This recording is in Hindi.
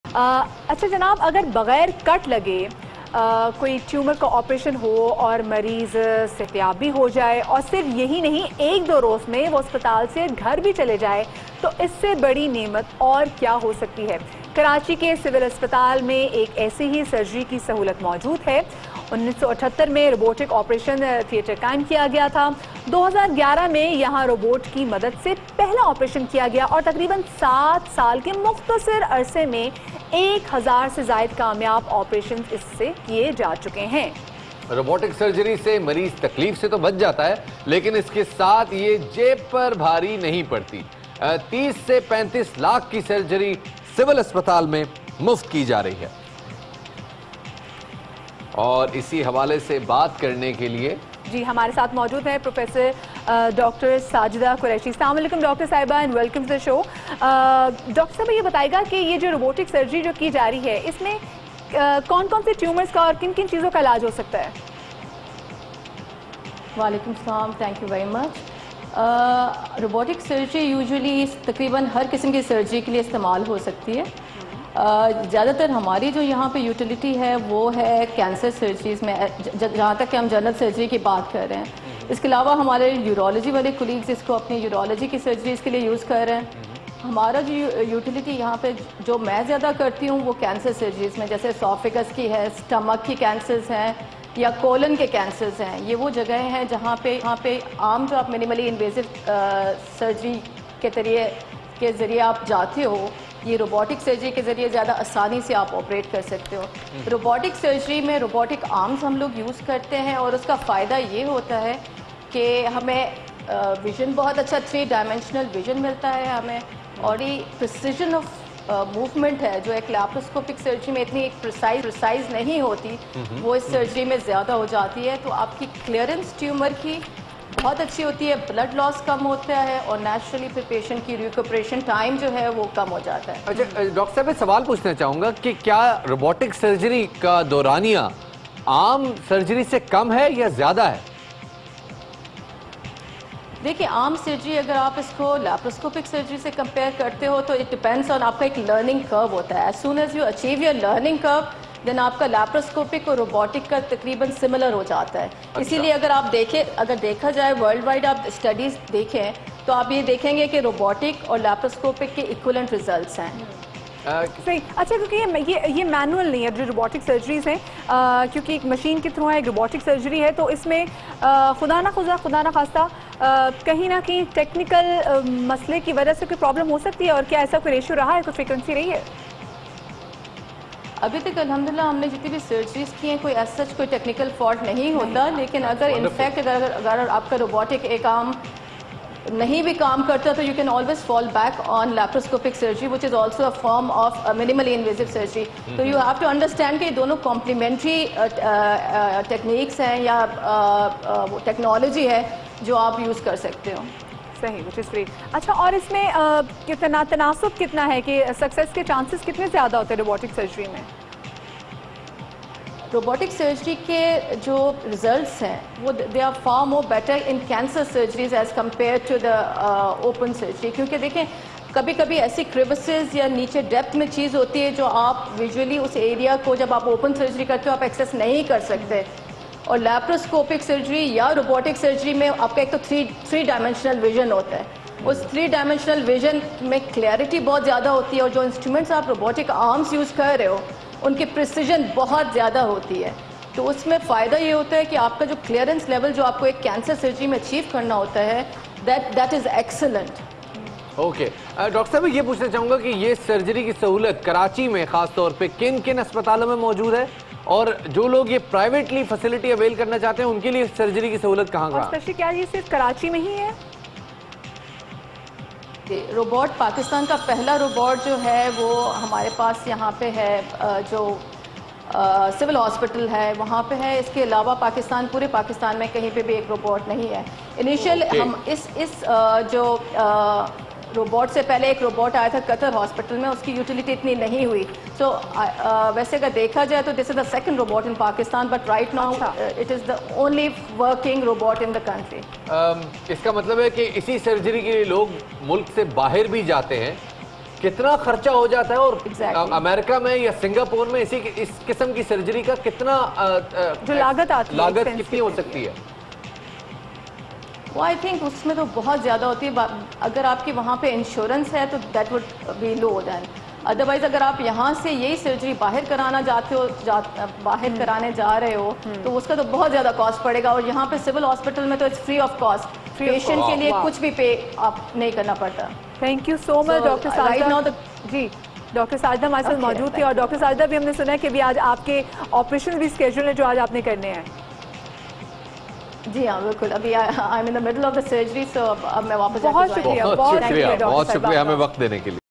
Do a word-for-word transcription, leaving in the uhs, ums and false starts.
अच्छा जनाब, अगर बग़ैर कट लगे आ, कोई ट्यूमर का ऑपरेशन हो और मरीज़ सेहतियाब भी हो जाए और सिर्फ यही नहीं, एक दो रोज़ में वो अस्पताल से घर भी चले जाए, तो इससे बड़ी नेमत और क्या हो सकती है। कराची के सिविल अस्पताल में एक ऐसी ही सर्जरी की सहूलत मौजूद है। उन्नीस सौ अठहत्तर में रोबोटिक ऑपरेशन थिएटर कायम किया गया था। दो हज़ार ग्यारह में यहाँ रोबोट की मदद से पहला ऑपरेशन किया गया और तकरीबन सात साल के मुख्तसर अरसे में एक हज़ार से ज़ायद कामयाब ऑपरेशन इससे किए जा चुके हैं। रोबोटिक सर्जरी से मरीज तकलीफ से तो बच जाता है, लेकिन इसके साथ ये जेब पर भारी नहीं पड़ती। तीस से पैंतीस लाख की सर्जरी सिविल अस्पताल में मुफ्त की जा रही है। और इसी हवाले से बात करने के लिए जी हमारे साथ मौजूद है प्रोफेसर डॉक्टर साजिदा कुरैशी। अस्सलाम वालेकुम डॉक्टर साहिबा and welcome to the show. Doctor साहब ये बताएगा कि ये जो रोबोटिक सर्जरी जो की जा रही है, इसमें uh, कौन कौन से ट्यूमर्स का और किन किन चीज़ों का इलाज हो सकता है? वालेकुम सलाम, thank you very much. Robotic surgery usually तकरीबन हर किस्म की सर्जरी के लिए इस्तेमाल हो सकती है। ज़्यादातर uh, हमारी जो यहाँ पे यूटिलिटी है वो है कैंसर सर्जरीज़ में, जहाँ तक कि हम जनरल सर्जरी की बात कर रहे हैं। इसके अलावा हमारे यूरोलॉजी वाले कोलीग्स इसको अपनी यूरोलॉजी की सर्जरीज़ के लिए यूज़ कर रहे हैं। हमारा जो यूटिलिटी यहाँ पे जो मैं ज़्यादा करती हूँ वो कैंसर सर्जरीज़ में, जैसे एसोफेगस की है, स्टमक की कैंसर्स हैं या कोलन के कैंसर्स हैं। ये वो जगह हैं जहाँ पे यहाँ पे आम जो आप मिनिमली इन्वेसिव सर्जरी के तरीके के ज़रिए आप जाते हो, ये रोबोटिक सर्जरी के ज़रिए ज़्यादा आसानी से आप ऑपरेट कर सकते हो। रोबोटिक सर्जरी में रोबोटिक आर्म्स हम लोग यूज़ करते हैं और उसका फ़ायदा ये होता है कि हमें विज़न बहुत अच्छा थ्री डायमेंशनल विज़न मिलता है हमें, और ये प्रिसिजन ऑफ मूवमेंट है जो एक लैप्रोस्कोपिक सर्जरी में इतनी एक प्रिसाइज प्रिसाइज नहीं होती, वो इस सर्जरी में ज़्यादा हो जाती है। तो आपकी क्लियरेंस ट्यूमर की बहुत अच्छी होती है, ब्लड लॉस कम होता है और नेचुरली फिर पेशेंट की रिकवरेशन टाइम जो है वो कम हो जाता है। अच्छा डॉक्टर साहब, मैं सवाल पूछना चाहूँगा कि क्या रोबोटिक सर्जरी का दौरानिया आम सर्जरी से कम है या ज़्यादा है? देखिए, आम सर्जरी अगर आप इसको लैप्रोस्कोपिक सर्जरी से कंपेयर करते हो तो इट डिपेंड्स ऑन, आपका एक लर्निंग कर्व होता है। As soon as you achieve your learning curve then आपका लैप्रोस्कोपिक और रोबोटिक का तकरीबन सिमिलर हो जाता है। अच्छा। इसीलिए अगर आप देखें, अगर देखा जाए वर्ल्ड वाइड आप स्टडीज़ देखें तो आप ये देखेंगे कि रोबोटिक और लैप्रोस्कोपिक के इक्वलेंट रिजल्ट्स हैं। सही। अच्छा, क्योंकि ये ये ये मैनुअल नहीं है जो रोबोटिक सर्जरीज हैं, क्योंकि एक मशीन के थ्रू है, एक रोबोटिक सर्जरी है, तो इसमें आ, खुदा ना खुदा खुदा ना खास्ता कहीं ना कहीं टेक्निकल मसले की वजह से कोई प्रॉब्लम हो सकती है, और क्या ऐसा कोई रेशियो रहा है, कोई फ्रिक्वेंसी रही है? अभी तक अल्हम्दुलिल्लाह हमने जितनी भी सर्जरीज की हैं कोई ऐसा कोई टेक्निकल फॉल्ट नहीं होता, लेकिन अगर इनफैक्ट अगर अगर आपका रोबोटिक एक आर्म नहीं भी काम करता तो you can always fall back on laparoscopic surgery which is also a form of minimally invasive surgery. तो यू हैव टू अंडरस्टैंड कि ये दोनों कॉम्प्लीमेंट्री टेक्निक्स हैं या टेक्नोलॉजी है जो आप यूज़ कर सकते हो। सही, विच इज़ ग्रेट। अच्छा, और इसमें आ, कितना तनासुब कितना है कि सक्सेस के चांसेस कितने ज़्यादा होते हैं रोबोटिक सर्जरी में? रोबोटिक सर्जरी के जो रिजल्ट्स हैं वो they are far more better in cancer surgeries as compare to the open surgery, क्योंकि देखें कभी कभी ऐसी क्रिविसेस या नीचे डेप्थ में चीज़ होती है जो आप विजुअली उस एरिया को जब आप ओपन सर्जरी करते हो आप एक्सेस नहीं कर सकते। और लैप्रोस्कोपिक सर्जरी या रोबोटिक सर्जरी में आपका एक तो थ्री थ्री डायमेंशनल विजन होता है, उस थ्री डायमेंशनल विजन में क्लैरिटी बहुत ज़्यादा होती है, और जो इंस्ट्रूमेंट्स आप रोबोटिक आर्म्स यूज़ कर रहे हो उनकी प्रिसिजन बहुत ज़्यादा होती है। तो उसमें फ़ायदा ये होता है कि आपका जो क्लियरेंस लेवल जो आपको एक कैंसर सर्जरी में अचीव करना होता है that that is excellent. Okay doctor साहब, ये पूछना चाहूँगा कि ये सर्जरी की सहूलत कराची में ख़ास तौर पे किन किन अस्पतालों में मौजूद है, और जो लोग ये प्राइवेटली फैसिलिटी अवेल करना चाहते हैं उनके लिए सर्जरी की सहूलत कहाँ कहाँ? स्पेशली क्या ये सिर्फ कराची में ही है? रोबोट पाकिस्तान का पहला रोबोट जो है वो हमारे पास यहाँ पे है, जो सिविल हॉस्पिटल है वहाँ पे है। इसके अलावा पाकिस्तान पूरे पाकिस्तान में कहीं पे भी एक रोबोट नहीं है। Initial okay. हम इस इस जो रोबोट से पहले एक रोबोट आया था कतर हॉस्पिटल में, उसकी यूटिलिटी इतनी नहीं हुई। सो so, uh, वैसे अगर देखा जाए तो this is the second robot in Pakistan, but right now it is the only working robot in the country. इसका मतलब है कि इसी सर्जरी के लिए लोग मुल्क से बाहर भी जाते हैं कितना खर्चा हो जाता है और exactly. अमेरिका में या सिंगापुर में इसी इस किस्म की सर्जरी का कितना आ, आ, जो लागत आती है, लागत कितनी हो सकती है? वो आई थिंक उसमें तो बहुत ज़्यादा होती है। अगर आपकी वहाँ पे इंश्योरेंस है तो that would be low then, otherwise अगर आप यहाँ से यही सर्जरी बाहर कराना जाते हो जा, बाहर कराने जा रहे हो तो उसका तो बहुत ज़्यादा कॉस्ट पड़ेगा। और यहाँ पे सिविल हॉस्पिटल में तो it's free of cost, patient के लिए कुछ भी पे आप नहीं करना पड़ता। Thank you so much doctor Sajida. जी, डॉक्टर साजिदा हमारे साथ मौजूद थी। और डॉक्टर साजिदा भी हमने सुना है कि भी आज आपके ऑपरेशन भी स्केड्यूल है जो आज आपने करने हैं। जी हाँ बिल्कुल, अभी I am in the middle of the surgery, so अब मैं वापस बहुत शुक्रिया, बहुत शुक्रिया, बहुत शुक्रिया हमें वक्त देने के लिए।